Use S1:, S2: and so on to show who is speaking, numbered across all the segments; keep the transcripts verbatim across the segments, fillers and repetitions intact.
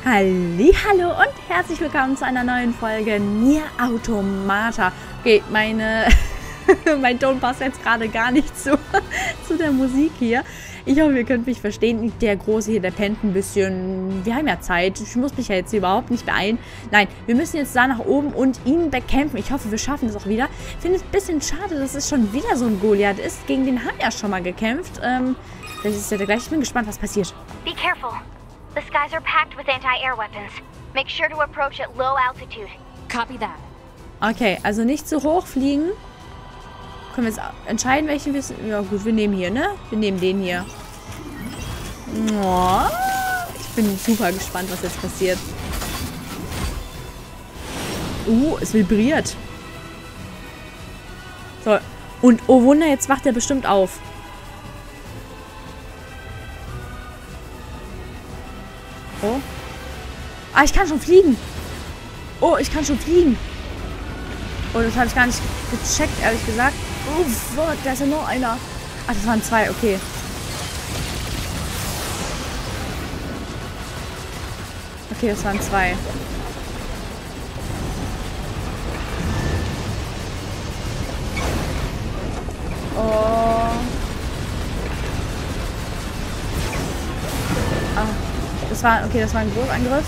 S1: Hallihallo und herzlich willkommen zu einer neuen Folge Nier Automata. Okay, meine, mein Ton passt jetzt gerade gar nicht zu, zu der Musik hier. Ich hoffe, ihr könnt mich verstehen. Der Große hier, der pennt ein bisschen. Wir haben ja Zeit. Ich muss mich ja jetzt hier überhaupt nicht beeilen. Nein, wir müssen jetzt da nach oben und ihn bekämpfen. Ich hoffe, wir schaffen es auch wieder. Ich finde es ein bisschen schade, dass es schon wieder so ein Goliath ist. Gegen den haben wir ja schon mal gekämpft. Ähm, das ist ja der gleiche. Ich bin gespannt, was passiert.
S2: Be careful. The skies are packed with anti-air weapons. Make sure to approach at low altitude. Copy that.
S1: Okay, also nicht zu hoch fliegen. Können wir jetzt entscheiden, welchen wir... Ja gut, wir nehmen hier, ne? Wir nehmen den hier. Oh, ich bin super gespannt, was jetzt passiert. Uh, es vibriert. So, und oh Wunder, jetzt wacht er bestimmt auf. Oh. Ah, ich kann schon fliegen. Oh, ich kann schon fliegen. Oh, das habe ich gar nicht gecheckt, ehrlich gesagt. Oh, fuck, da ist ja noch einer. Ach, das waren zwei, okay. Okay, das waren zwei. Oh. Ah. Das war, okay, das war ein Großangriff.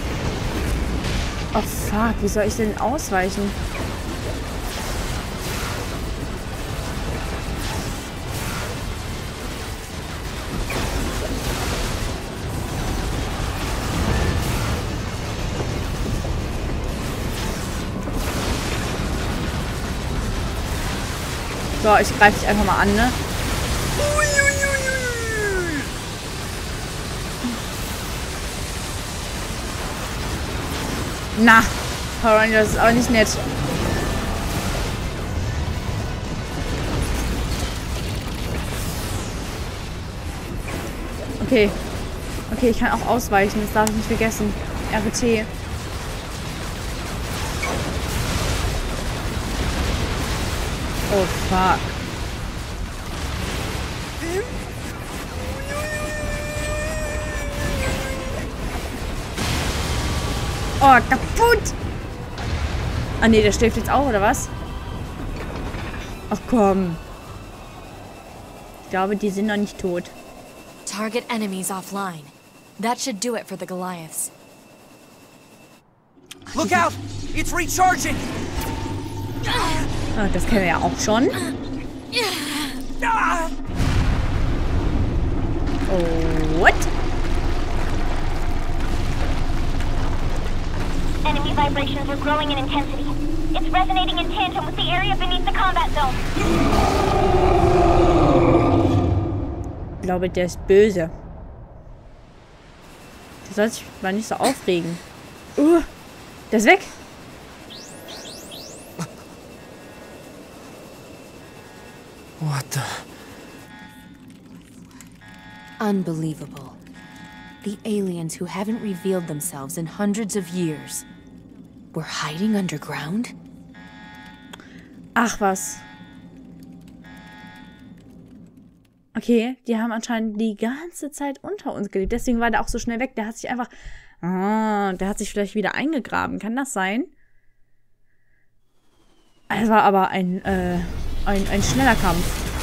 S1: Oh fuck, wie soll ich denn ausweichen? So, ich greife dich einfach mal an, ne? Na, Power Ranger, das ist aber nicht nett. Okay. Okay, ich kann auch ausweichen. Das darf ich nicht vergessen. R T. Oh, fuck. Oh, kaputt! Ah, nee, der schläft jetzt auch, oder was? Ach, komm. Ich glaube, die sind noch nicht tot.
S3: Target enemies offline. That should do it for the Goliaths.
S4: Look out! It's recharging!
S1: Ah, das kennen wir ja auch schon. Oh, what?
S2: Enemy vibrations are growing in intensity. It's resonating in tandem with the area beneath the combat zone.
S1: Ich glaube, der ist böse. Der soll sich mal nicht so aufregen. Uh, der ist weg.
S4: What the...
S3: Unbelievable. The aliens who haven't revealed themselves in hundreds of years were hiding underground?
S1: Ach was. Okay, die haben anscheinend die ganze Zeit unter uns gelebt. Deswegen war der auch so schnell weg. Der hat sich einfach... Ah, der hat sich vielleicht wieder eingegraben. Kann das sein? Es war aber ein, äh, ein, ein schneller Kampf.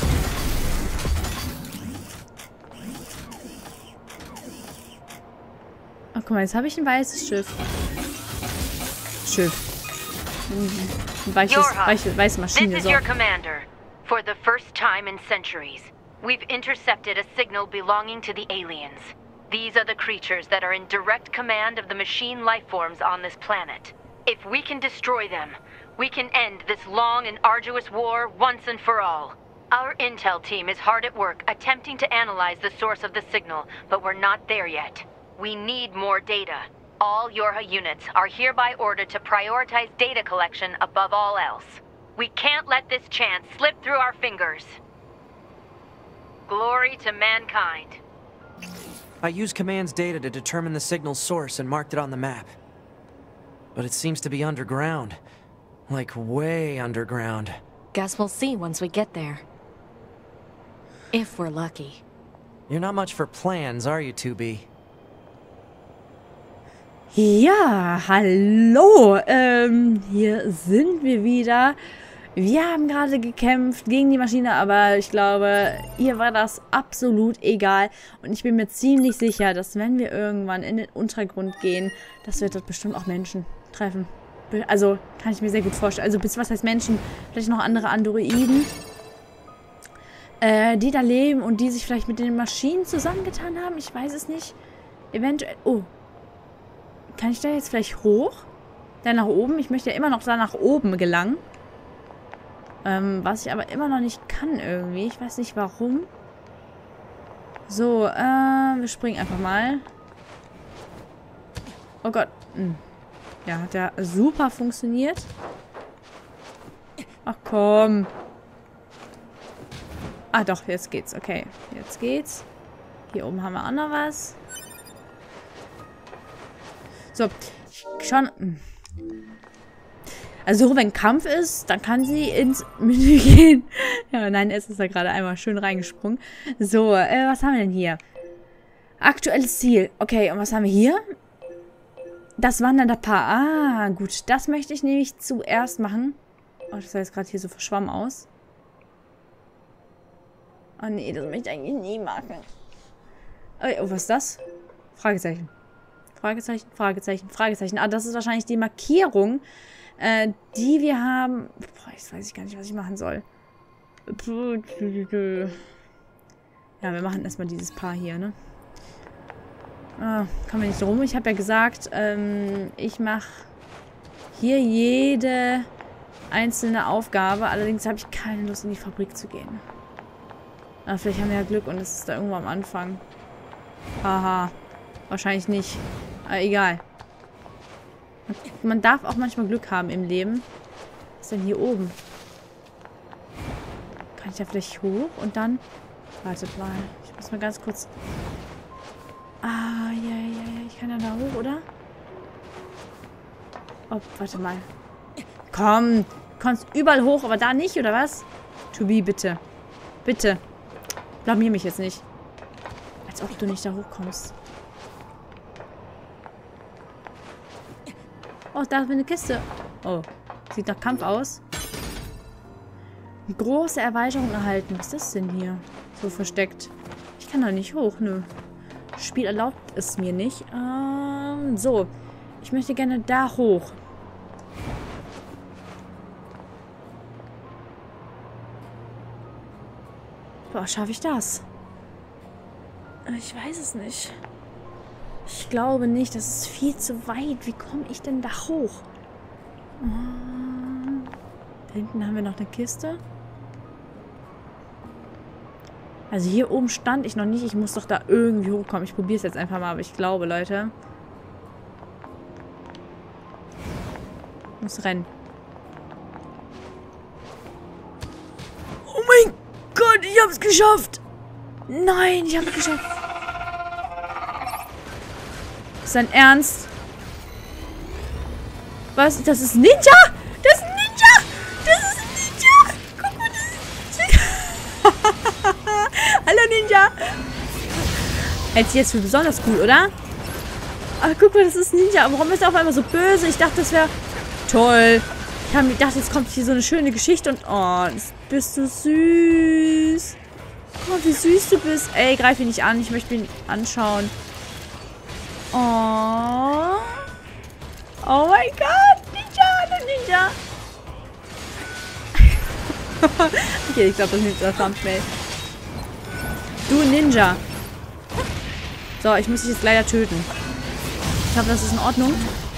S1: Oh, guck mal, jetzt habe ich ein weißes Schiff. Schiff. Ein weiches, weiche, weiße Maschine.
S5: This is
S1: So.
S5: your commander. For the first time in centuries, we've intercepted a signal belonging to the aliens. These are the creatures that are in direct command of the machine lifeforms on this planet. If we can destroy them, we can end this long and arduous war once and for all. Our intel team is hard at work attempting to analyze the source of the signal, but we're not there yet. We need more data. All Yorha units are hereby ordered to prioritize data collection above all else. We can't let this chance slip through our fingers. Glory to mankind.
S4: I used Command's data to determine the signal's source and marked it on the map. But it seems to be underground. Like, way underground.
S3: Guess we'll see once we get there. If we're lucky.
S4: You're not much for plans, are you, two B?
S1: Ja, hallo. Ähm, hier sind wir wieder. Wir haben gerade gekämpft gegen die Maschine, aber ich glaube, ihr war das absolut egal. Und ich bin mir ziemlich sicher, dass wenn wir irgendwann in den Untergrund gehen, dass wir dort bestimmt auch Menschen treffen. Also, kann ich mir sehr gut vorstellen. Also, bis was heißt Menschen? Vielleicht noch andere Androiden, äh, die da leben und die sich vielleicht mit den Maschinen zusammengetan haben. Ich weiß es nicht. Eventuell... Oh. Kann ich da jetzt vielleicht hoch? Da nach oben? Ich möchte ja immer noch da nach oben gelangen. Ähm, was ich aber immer noch nicht kann irgendwie. Ich weiß nicht warum. So, äh, wir springen einfach mal. Oh Gott. Hm. Ja, hat ja super funktioniert. Ach komm. Ah doch, jetzt geht's. Okay, jetzt geht's. Hier oben haben wir auch noch was. So, schon. Also, wenn Kampf ist, dann kann sie ins Menü gehen. Ja, nein, es ist da gerade einmal schön reingesprungen. So, äh, was haben wir denn hier? Aktuelles Ziel. Okay, und was haben wir hier? Das wandernde Paar. Ah, gut. Das möchte ich nämlich zuerst machen. Oh, das sah jetzt gerade hier so verschwommen aus. Oh nee, das möchte ich eigentlich nie machen. Oh, was ist das? Fragezeichen. Fragezeichen, Fragezeichen, Fragezeichen. Ah, das ist wahrscheinlich die Markierung, äh, die wir haben. Boah, jetzt weiß ich gar nicht, was ich machen soll. Ja, wir machen erstmal dieses Paar hier, ne? Ah, kommen wir nicht drum. Ich habe ja gesagt, ähm, ich mache hier jede einzelne Aufgabe. Allerdings habe ich keine Lust, in die Fabrik zu gehen. Aber vielleicht haben wir ja Glück und es ist da irgendwo am Anfang. Haha. Wahrscheinlich nicht. Aber egal. Man darf auch manchmal Glück haben im Leben. Was ist denn hier oben? Kann ich da vielleicht hoch und dann... Wartet mal. Ich muss mal ganz kurz... Ah, ja, ja, ja. Ich kann ja da hoch, oder? Oh, warte mal. Komm. Du kommst überall hoch, aber da nicht, oder was? To be, bitte. Bitte. Blamier mich jetzt nicht. Als ob du nicht da hochkommst. Oh, da ist eine Kiste. Oh, sieht nach Kampf aus. Eine große Erweiterung erhalten. Was ist das denn hier? So versteckt. Ich kann da nicht hoch, nö. Das Spiel erlaubt es mir nicht. Ähm, so. Ich möchte gerne da hoch. Boah, schaffe ich das? Ich weiß es nicht. Ich glaube nicht, das ist viel zu weit. Wie komme ich denn da hoch? Da hinten haben wir noch eine Kiste. Also hier oben stand ich noch nicht. Ich muss doch da irgendwie hochkommen. Ich probiere es jetzt einfach mal, aber ich glaube, Leute. Ich muss rennen. Oh mein Gott, ich habe es geschafft. Nein, ich habe es geschafft. Ist dein Ernst? Was? Das ist Ninja? Das ist ein Ninja! Das ist ein Ninja! Guck mal, das ist ein Ninja! Hallo Ninja! Hält sich jetzt für besonders cool, oder? Ach, guck mal, das ist ein Ninja. Warum ist er auf einmal so böse? Ich dachte, das wäre toll. Ich habe mir gedacht, jetzt kommt hier so eine schöne Geschichte und... Oh, das bist du süß. Guck mal, wie süß du bist. Ey, greif ihn nicht an. Ich möchte ihn anschauen. Oh. Oh mein Gott. Ninja, Ninja. Okay, ich glaube, das ist das Thumbnail. Du Ninja. So, ich muss dich jetzt leider töten. Ich hoffe, das ist in Ordnung.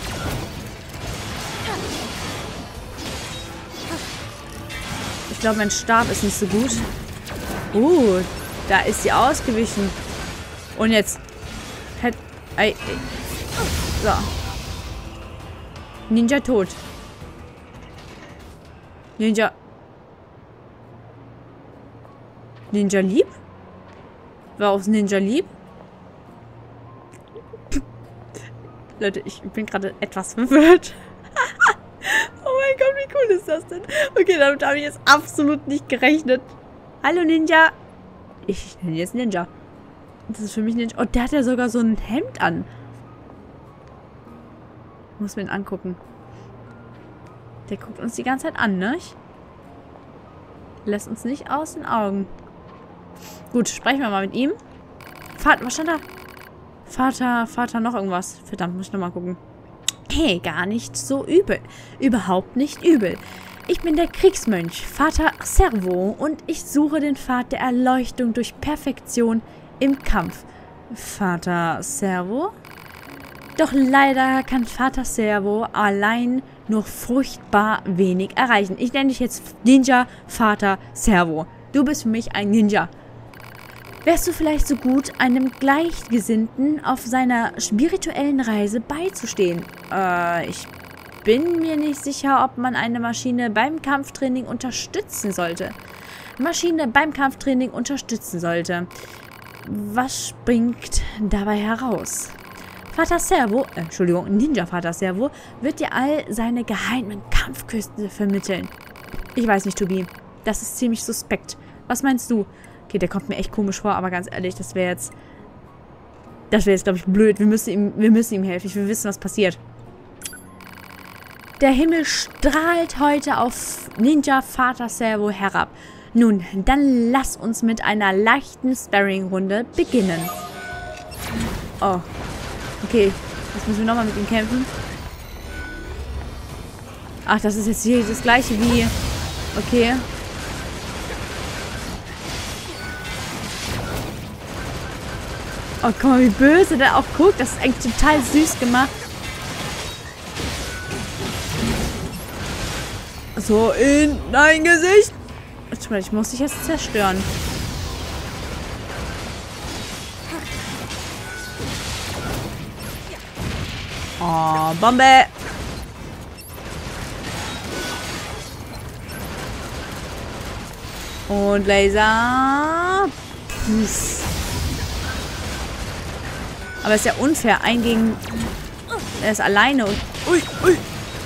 S1: Ich glaube, mein Stab ist nicht so gut. Uh, da ist sie ausgewichen. Und jetzt... Ei, ei. So. Ninja tot. Ninja. Ninja lieb? War aufs Ninja lieb? Leute, ich bin gerade etwas verwirrt. Oh mein Gott, wie cool ist das denn? Okay, damit habe ich jetzt absolut nicht gerechnet. Hallo Ninja. Ich nenne jetzt Ninja. Das ist für mich Ninja. Oh, der hat ja sogar so ein Hemd an. Muss mir ihn angucken. Der guckt uns die ganze Zeit an, ne? Lässt uns nicht aus den Augen. Gut, sprechen wir mal mit ihm. Vater, was stand da? Vater, Vater, noch irgendwas. Verdammt, muss ich nochmal gucken. Hey, gar nicht so übel. Überhaupt nicht übel. Ich bin der Kriegsmönch, Vater Servo, und ich suche den Pfad der Erleuchtung durch Perfektion im Kampf. Vater Servo? Doch leider kann Vater Servo allein nur furchtbar wenig erreichen. Ich nenne dich jetzt Ninja Vater Servo. Du bist für mich ein Ninja. Wärst du vielleicht so gut, einem Gleichgesinnten auf seiner spirituellen Reise beizustehen? Äh, ich bin mir nicht sicher, ob man eine Maschine beim Kampftraining unterstützen sollte. Maschine beim Kampftraining unterstützen sollte. Was springt dabei heraus? Vater Servo, äh, Entschuldigung, Ninja Vater Servo, wird dir all seine geheimen Kampfkünste vermitteln. Ich weiß nicht, Tobi. Das ist ziemlich suspekt. Was meinst du? Okay, der kommt mir echt komisch vor, aber ganz ehrlich, das wäre jetzt... Das wäre jetzt, glaube ich, blöd. Wir müssen ihm, wir müssen ihm helfen. Ich will wissen, was passiert. Der Himmel strahlt heute auf Ninja Vater Servo herab. Nun, dann lass uns mit einer leichten Sparring-Runde beginnen. Oh. Okay, jetzt müssen wir nochmal mit ihm kämpfen. Ach, das ist jetzt hier das gleiche wie... Okay. Oh, guck mal, wie böse der auch guckt. Das ist eigentlich total süß gemacht. So, in dein Gesicht. Ich muss dich jetzt zerstören. Oh, Bombe. Und Laser. Puff. Aber ist ja unfair. Ein gegen... Er ist alleine und... Ui, ui.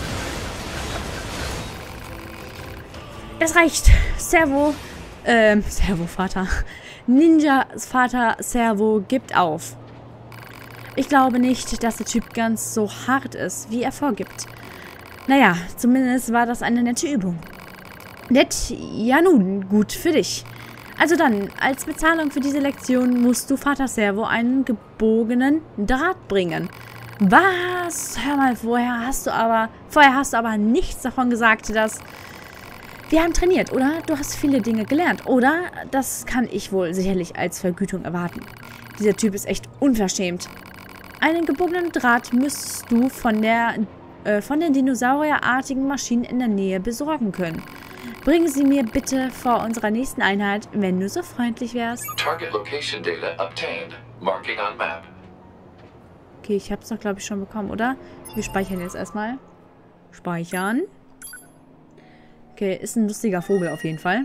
S1: Es reicht. Servo. Ähm, Servo Vater. Ninja Vater Servo gibt auf. Ich glaube nicht, dass der Typ ganz so hart ist, wie er vorgibt. Naja, zumindest war das eine nette Übung. Nett? Ja nun, gut für dich. Also dann, als Bezahlung für diese Lektion musst du Vater Servo einen gebogenen Draht bringen. Was? Hör mal, vorher hast du aber... Vorher hast du aber nichts davon gesagt, dass... Wir haben trainiert, oder? Du hast viele Dinge gelernt, oder? Das kann ich wohl sicherlich als Vergütung erwarten. Dieser Typ ist echt unverschämt. Einen gebogenen Draht müsstest du von der äh, von den dinosaurierartigen Maschinen in der Nähe besorgen können. Bringen Sie mir bitte vor unserer nächsten Einheit, wenn du so freundlich wärst.
S6: Target location data obtained. Marking on map.
S1: Okay, ich habe es doch, glaube ich, schon bekommen, oder? Wir speichern jetzt erstmal. Speichern. Okay, ist ein lustiger Vogel auf jeden Fall.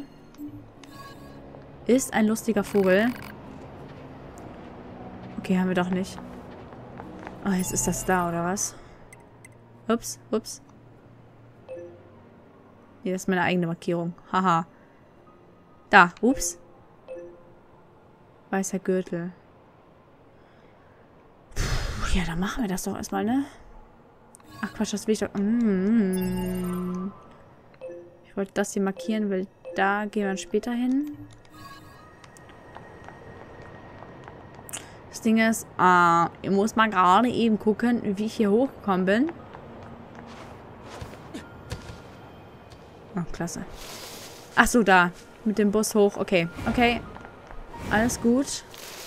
S1: Ist ein lustiger Vogel. Okay, haben wir doch nicht. Oh, jetzt ist das da, oder was? Ups, ups. Hier ist meine eigene Markierung. Haha. Da, ups. Weißer Gürtel. Puh, ja, dann machen wir das doch erstmal, ne? Ach Quatsch, das will ich doch... Mm. Ich wollte das hier markieren, weil da gehen wir dann später hin. Das Ding ist, äh, ich muss mal gerade eben gucken, wie ich hier hochgekommen bin. Oh, klasse. Ach so, da. Mit dem Bus hoch. Okay, okay. Alles gut.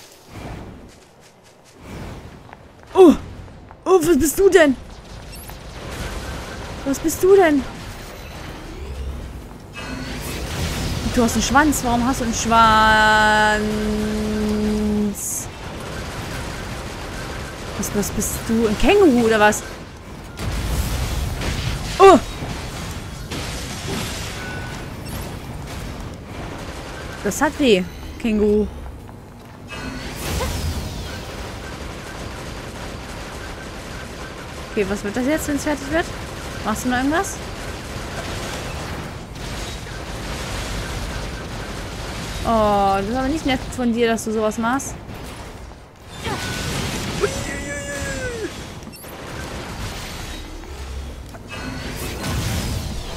S1: Oh! Oh, was bist du denn? Was bist du denn? Du hast einen Schwanz. Warum hast du einen Schwanz? Was, was bist du? Ein Känguru oder was? Oh! Das hat weh, Känguru. Okay, was wird das jetzt, wenn es fertig wird? Machst du noch irgendwas? Oh, das ist aber nicht nett von dir, dass du sowas machst.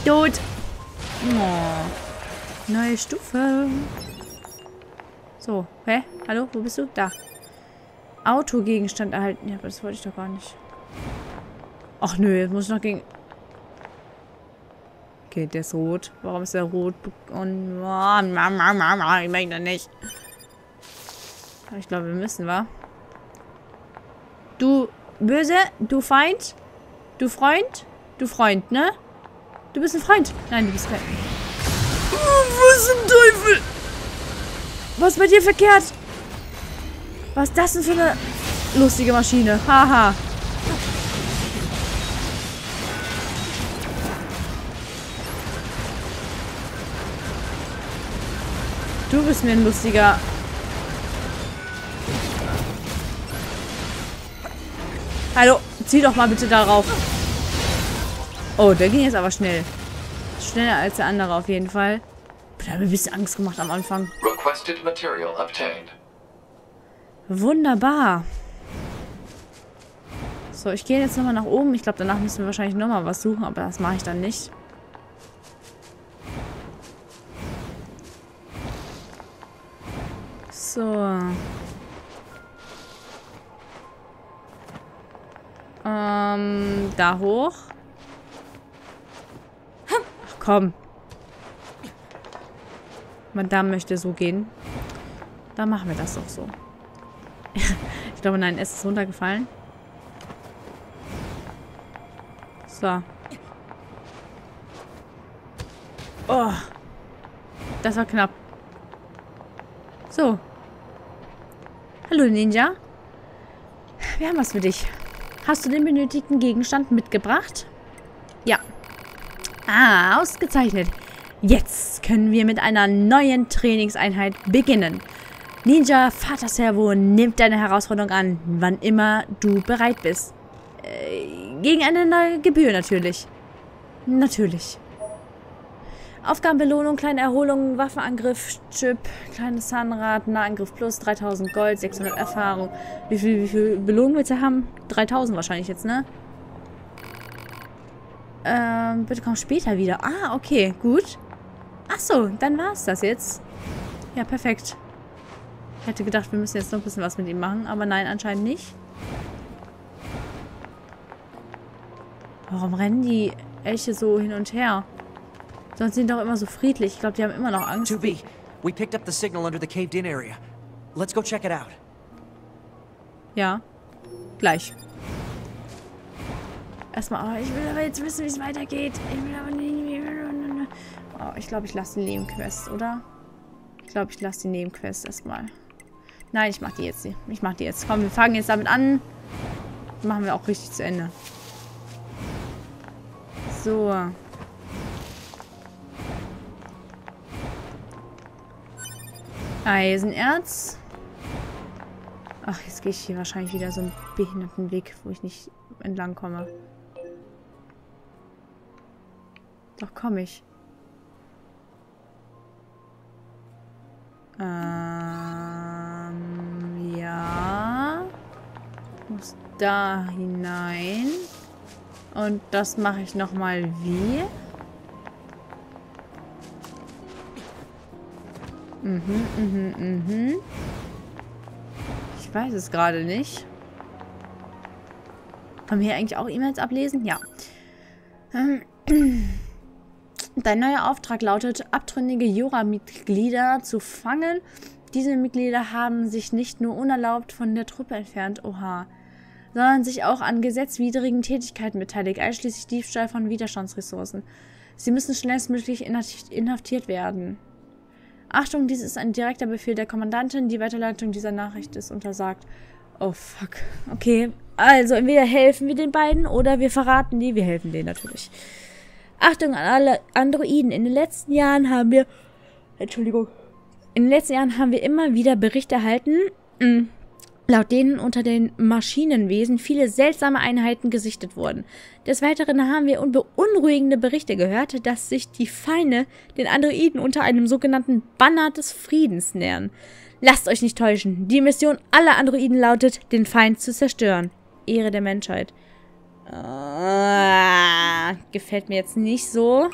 S1: Tot. Oh. Neue Stufe. So, hä? Hallo, wo bist du? Da. Autogegenstand erhalten. Ja, aber das wollte ich doch gar nicht. Ach nö, jetzt muss ich noch gegen... Okay, der ist rot. Warum ist der rot? Und... Ich möchte nicht. Aber ich glaube, wir müssen, wa? Du Böse, du Feind, du Freund, du Freund, ne? Du bist ein Freund. Nein, du bist kein... Oh, was zum Teufel? Was ist bei dir verkehrt? Was ist das denn für eine lustige Maschine? Haha. Du bist mir ein lustiger... Hallo, zieh doch mal bitte darauf. Oh, der ging jetzt aber schnell. Schneller als der andere auf jeden Fall. Da hat mir ein bisschen Angst gemacht am Anfang.
S6: Requested material obtained.
S1: Wunderbar. So, ich gehe jetzt nochmal nach oben. Ich glaube, danach müssen wir wahrscheinlich nochmal was suchen, aber das mache ich dann nicht. So. Ähm, da hoch. Ach komm. Madame möchte so gehen. Dann machen wir das doch so. Ich glaube, nein, es ist runtergefallen. So. Oh. Das war knapp. So. Hallo Ninja. Wir haben was für dich. Hast du den benötigten Gegenstand mitgebracht? Ja. Ah, ausgezeichnet. Jetzt können wir mit einer neuen Trainingseinheit beginnen. Ninja Vater Servo nimmt deine Herausforderung an, wann immer du bereit bist. Äh, gegen eine Gebühr natürlich. Natürlich. Aufgabenbelohnung, kleine Erholung, Waffenangriff, Chip, kleines Zahnrad, Nahangriff plus, dreitausend Gold, sechshundert Erfahrung. Wie viel, wie viel Belohnung willst du haben? dreitausend wahrscheinlich jetzt, ne? Ähm, bitte komm später wieder. Ah, okay, gut. Ach so, dann war's das jetzt. Ja, perfekt. Ich hätte gedacht, wir müssen jetzt noch ein bisschen was mit ihm machen, aber nein, anscheinend nicht. Warum rennen die Elche so hin und her? Sonst sind die doch immer so friedlich. Ich glaube, die haben immer noch Angst.
S4: two B, we picked up the signal under the caved-in area. Let's go check it out.
S1: Ja, gleich. Erstmal, oh, ich will aber jetzt wissen, wie es weitergeht. Ich will aber nicht... Oh, ich glaube, ich lasse die Nebenquest, oder? Ich glaube, ich lasse die Nebenquest erstmal. Nein, ich mache die jetzt. Ich mache die jetzt. Komm, wir fangen jetzt damit an. Machen wir auch richtig zu Ende. So. Eisenerz. Ach, jetzt gehe ich hier wahrscheinlich wieder so einen behinderten Weg, wo ich nicht entlang komme. Doch, komme ich. Ähm, ja. Ich muss da hinein. Und das mache ich nochmal wie? Mhm, mhm, mhm. Ich weiß es gerade nicht. Können wir hier eigentlich auch E-Mails ablesen? Ja. Dein neuer Auftrag lautet, abtrünnige Jura-Mitglieder zu fangen. Diese Mitglieder haben sich nicht nur unerlaubt von der Truppe entfernt, oha, sondern sich auch an gesetzwidrigen Tätigkeiten beteiligt, einschließlich Diebstahl von Widerstandsressourcen. Sie müssen schnellstmöglich inhaftiert werden. Achtung, dies ist ein direkter Befehl der Kommandantin. Die Weiterleitung dieser Nachricht ist untersagt. Oh, fuck. Okay, also entweder helfen wir den beiden oder wir verraten die. Wir helfen denen natürlich. Achtung an alle Androiden. In den letzten Jahren haben wir... Entschuldigung. In den letzten Jahren haben wir immer wieder Berichte erhalten, mh, laut denen unter den Maschinenwesen viele seltsame Einheiten gesichtet wurden. Des Weiteren haben wir beunruhigende Berichte gehört, dass sich die Feinde den Androiden unter einem sogenannten Banner des Friedens nähern. Lasst euch nicht täuschen. Die Mission aller Androiden lautet, den Feind zu zerstören. Ehre der Menschheit. Uh, gefällt mir jetzt nicht so.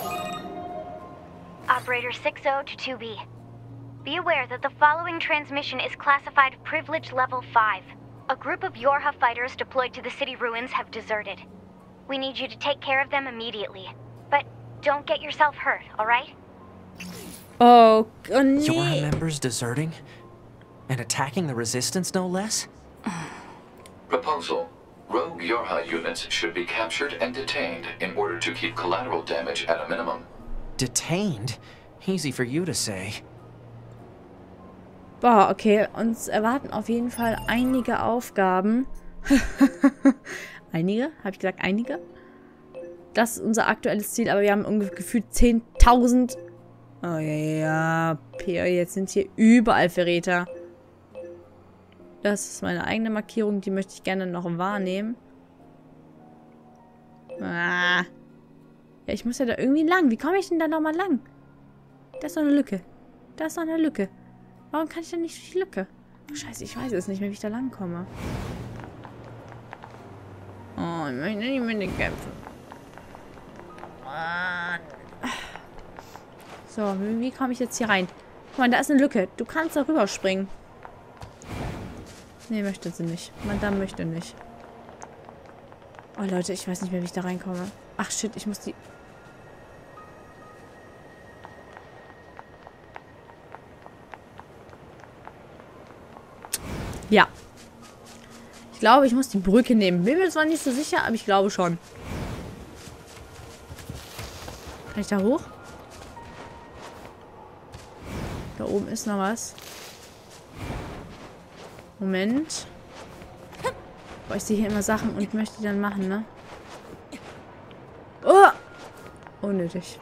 S2: Operator six oh to two B. Be aware that the following transmission is classified Privilege Level five. A group of Yorha fighters deployed to the city ruins have deserted. We need you to take care of them immediately. But don't get yourself hurt, alright?
S1: Oh, oh nee.
S4: Yorha members deserting? And attacking the Resistance, no less?
S6: Proposal. Rogue Yorha units should be captured and detained in order to keep collateral damage at a minimum.
S4: Detained? Easy for you to say.
S1: Boah, okay. Uns erwarten auf jeden Fall einige Aufgaben. Einige? Habe ich gesagt einige? Das ist unser aktuelles Ziel, aber wir haben ungefähr gefühlt zehntausend... Oh ja, P, jetzt sind hier überall Verräter. Das ist meine eigene Markierung, die möchte ich gerne noch wahrnehmen. Ah. Ja, ich muss ja da irgendwie lang. Wie komme ich denn da nochmal lang? Da ist so eine Lücke. Da ist so eine Lücke. Warum kann ich denn nicht durch die Lücke? Oh, scheiße, ich weiß es nicht mehr, wie ich da lang komme. Oh, ich möchte nicht mit den kämpfen. Mann. So, wie, wie komme ich jetzt hier rein? Guck mal, da ist eine Lücke. Du kannst da rüberspringen. Nee, möchte sie nicht. Madame möchte nicht. Oh, Leute, ich weiß nicht mehr, wie ich da reinkomme. Ach, shit, ich muss die... Ja. Ich glaube, ich muss die Brücke nehmen. Bin mir zwar nicht so sicher, aber ich glaube schon. Kann ich da hoch? Da oben ist noch was. Moment. Boah, ich sehe hier immer Sachen und möchte die dann machen, ne? Oh! Unnötig.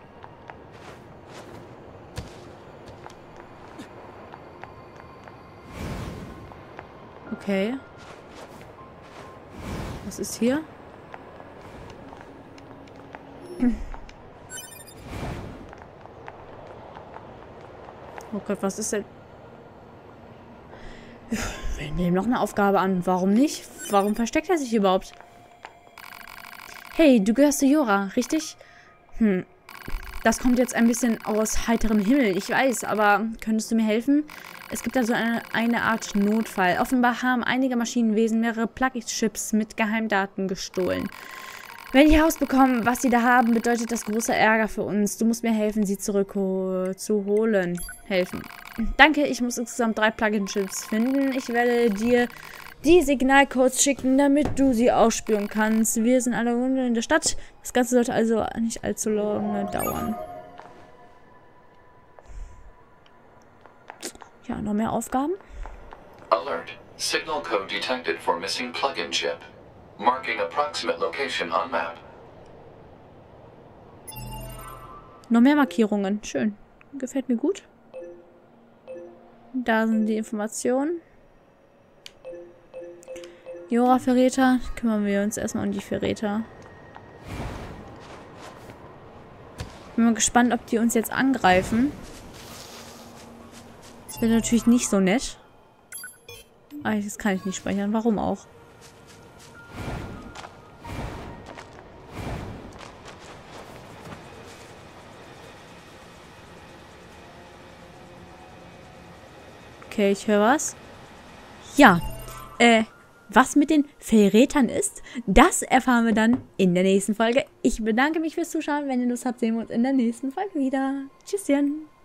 S1: Okay. Was ist hier? Oh Gott, was ist denn? Wir nehmen noch eine Aufgabe an. Warum nicht? Warum versteckt er sich überhaupt? Hey, du gehörst zu Yorha, richtig? Hm. Das kommt jetzt ein bisschen aus heiterem Himmel, ich weiß, aber könntest du mir helfen? Es gibt also eine, eine Art Notfall. Offenbar haben einige Maschinenwesen mehrere Plug-in-Chips mit Geheimdaten gestohlen. Wenn die herausbekommen, was sie da haben, bedeutet das großer Ärger für uns. Du musst mir helfen, sie zurück zu holen. Helfen. Danke, ich muss insgesamt drei Plug-in-Chips finden. Ich werde dir die Signalcodes schicken, damit du sie ausspüren kannst. Wir sind alle in der Stadt. Das Ganze sollte also nicht allzu lange dauern. Ja, noch mehr Aufgaben?
S6: Alert. Signal code detected for missing plug-in chip. Marking approximate location on map.
S1: Noch mehr Markierungen. Schön. Gefällt mir gut. Da sind die Informationen. Yorha-Verräter. Kümmern wir uns erstmal um die Verräter. Bin mal gespannt, ob die uns jetzt angreifen. Das wäre natürlich nicht so nett. Ah, das kann ich nicht speichern. Warum auch? Okay, ich höre was. Ja, äh, was mit den Verrätern ist, das erfahren wir dann in der nächsten Folge. Ich bedanke mich fürs Zuschauen. Wenn ihr Lust habt, sehen wir uns in der nächsten Folge wieder. Tschüsschen.